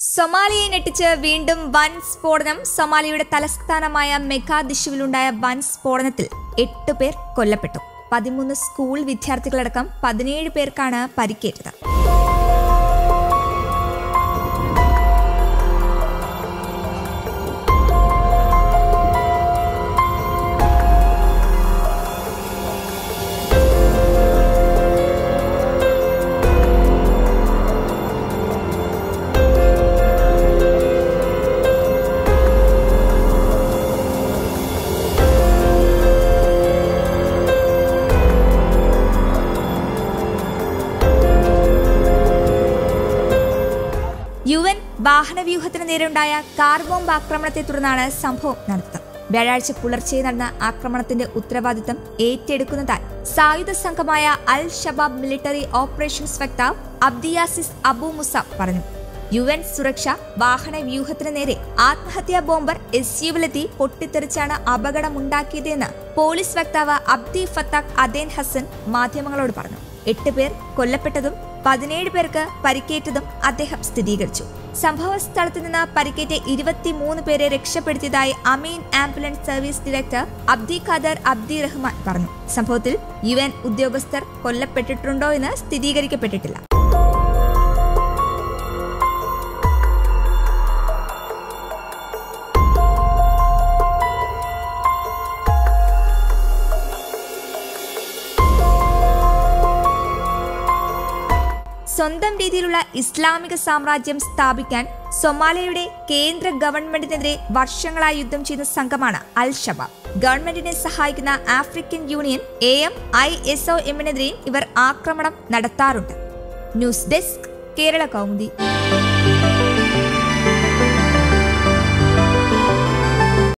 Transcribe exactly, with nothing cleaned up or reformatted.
സൊമാലിയെ ഞെട്ടിച്ച് വീണ്ടും വൻ സ്ഫോടനം. സൊമാലിയുടെ തലസ്ഥാനമായ മെഗാദിഷുവിലുണ്ടായ വൻ സ്ഫോടനത്തിൽ എട്ട് പേർ കൊല്ലപ്പെട്ടു. പതിമൂന്ന് സ്കൂൾ വിദ്യാർത്ഥികളടക്കം പതിനേഴ് പേർക്കാണ് പരിക്കേറ്റത്. യു എൻ വാഹനവ്യൂഹത്തിന് നേരെയുണ്ടായ കാർ ബോംബ് ആക്രമണത്തെ തുടർന്നാണ് സംഭവം നടന്നത്. വ്യാഴാഴ്ച പുലർച്ചെ നടന്ന ആക്രമണത്തിന്റെ ഉത്തരവാദിത്തം ഏറ്റെടുക്കുന്നതായി സായുധ സംഘമായ അൽ ഷബാബ് മിലിറ്ററി ഓപ്പറേഷൻസ് വക്താവ് അബ്ദിയാസിസ് അബു മുസാബ് പറഞ്ഞു. യു എൻ സുരക്ഷ വാഹനവ്യൂഹത്തിന് നേരെ ആത്മഹത്യാ ബോംബർ എസ് യുവിലെത്തി പൊട്ടിത്തെറിച്ചാണ് അപകടമുണ്ടാക്കിയതെന്ന് പോലീസ് വക്താവ് അബ്ദി ഫത്താഖ് അദേൻ ഹസൻ മാധ്യമങ്ങളോട് പറഞ്ഞു. എട്ട് പേർ കൊല്ലപ്പെട്ടതും പതിനേഴ് പേർക്ക് പരിക്കേറ്റതും അദ്ദേഹം സ്ഥിരീകരിച്ചു. സംഭവ സ്ഥലത്ത് നിന്ന് പരിക്കേറ്റ ഇരുപത്തിമൂന്ന് പേരെ രക്ഷപ്പെടുത്തിയതായി Amin ambulance service director Abdi Qadir Abdi Rahman പറഞ്ഞു. സംഭവത്തിൽ യു എൻ ഉദ്യോഗസ്ഥർ കൊല്ലപ്പെട്ടിട്ടുണ്ടോ എന്ന് സ്ഥിരീകരിക്കപ്പെട്ടിട്ടില്ല. സ്വന്തം രീതിയിലുള്ള ഇസ്ലാമിക സാമ്രാജ്യം സ്ഥാപിക്കാൻ സൊമാലിയയുടെ കേന്ദ്ര ഗവൺമെന്റിനെതിരെ വർഷങ്ങളായി യുദ്ധം ചെയ്യുന്ന സംഘമാണ് അൽ ഷബാബ്. ഗവൺമെന്റിനെ സഹായിക്കുന്ന African union A M I S O എമ്മിനെതിരെയും ഇവർ ആക്രമണം നടത്താറുണ്ട്. News desk Kerala Kaumudi.